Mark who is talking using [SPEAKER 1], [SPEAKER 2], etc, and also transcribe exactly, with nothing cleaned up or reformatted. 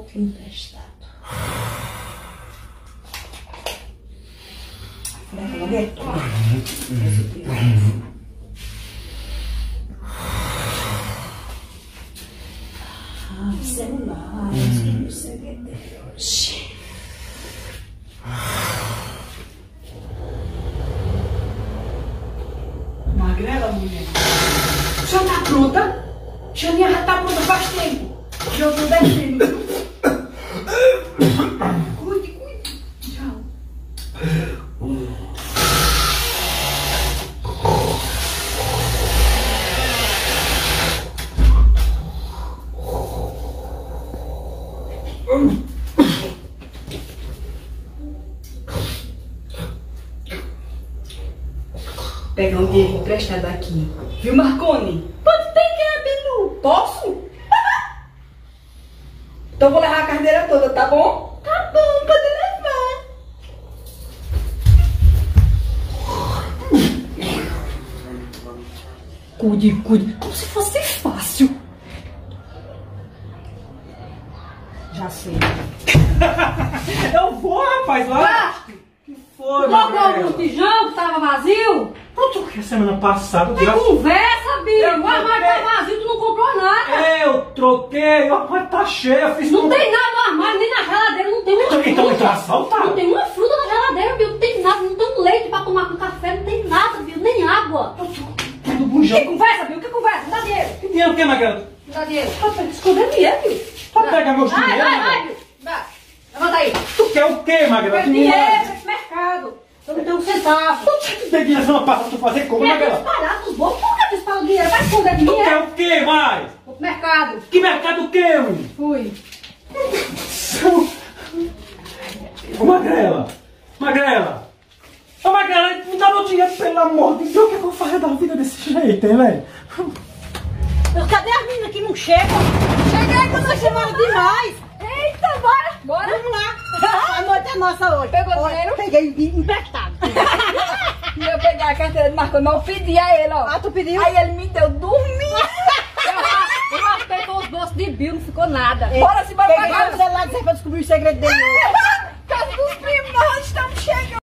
[SPEAKER 1] outro emprestado. Leva logo é tudo. Ah, celular, o segredo. Magrela, mulher. A senhora tá pronta? A Xaninha já tá pronta faz tempo. Já tô descendo. Cuide, cuide. Tchau. Pegar um dinheiro emprestado aqui. Viu, Marconi? Pode pegar, Bilu. Posso? Então vou levar a carteira toda, tá bom? Tá bom, pode levar. Cuide, cuide. Como se fosse fácil. Já sei.
[SPEAKER 2] Eu vou, rapaz, lá. Que foi,
[SPEAKER 1] Jogou o botijão que tava vazio?
[SPEAKER 2] Eu troquei semana passada.
[SPEAKER 1] Que conversa, Bill. O armário tá vazio, tu não comprou nada.
[SPEAKER 2] Eu troquei, o armário tá cheio. Eu fiz
[SPEAKER 1] Não
[SPEAKER 2] tudo.
[SPEAKER 1] tem nada no armário, nem na geladeira, não tem uma
[SPEAKER 2] Então,
[SPEAKER 1] fruta.
[SPEAKER 2] então, então assaltar.
[SPEAKER 1] Não tem uma fruta na geladeira, Bill. Não tem nada, não tem um leite pra tomar com café, não tem nada, Bill. Nem água.
[SPEAKER 2] Tudo bujão.
[SPEAKER 1] Que conversa, Bill? Que conversa? Me dá dinheiro.
[SPEAKER 2] Que dinheiro o que, Magrela?
[SPEAKER 1] Me dá dinheiro. Pode esconder dinheiro, Bill.
[SPEAKER 2] Pode pegar meus
[SPEAKER 1] Vai,
[SPEAKER 2] dinheiros,
[SPEAKER 1] vai, vai,
[SPEAKER 2] Magrela.
[SPEAKER 1] Bill. Vai. Levanta aí.
[SPEAKER 2] Tu quer o quê, Magrela?
[SPEAKER 1] Quer
[SPEAKER 2] Tu
[SPEAKER 1] dinheiro,
[SPEAKER 2] não-
[SPEAKER 1] vai pro mercado. Eu não tenho um centavo.
[SPEAKER 2] Tu tem dinheiro semana passada pra tu fazer como,
[SPEAKER 1] Quer
[SPEAKER 2] Magrela?
[SPEAKER 1] disparar dos bolsos? Por que dispara o dinheiro? Vai esconder
[SPEAKER 2] Tu quer
[SPEAKER 1] dinheiro.
[SPEAKER 2] o quê mais?
[SPEAKER 1] Vou pro mercado.
[SPEAKER 2] Que mercado o quê, menino?
[SPEAKER 1] Fui.
[SPEAKER 2] Ô, Magrela! Magrela! Ô, Magrela, me dá meu dinheiro, pelo amor de Deus. O que é que eu faço da vida desse jeito, hein, velho?
[SPEAKER 1] Cadê as meninas que não chegam? Cheguei quando vocês chamaram demais. Eita, bora. Bora. Vamos lá. A noite é nossa hoje. Pegou o dinheiro? Peguei emprestado.
[SPEAKER 3] E eu peguei a carteira de Marconi, mas eu pedi a ele, ó.
[SPEAKER 1] Ah, tu pediu?
[SPEAKER 3] Aí ele me deu dormindo. Eu raspei com os bolsos de Bill, não ficou nada. Bora se bora
[SPEAKER 1] Peguei
[SPEAKER 3] pagar.
[SPEAKER 1] o celular e pra descobrir o segredo dele.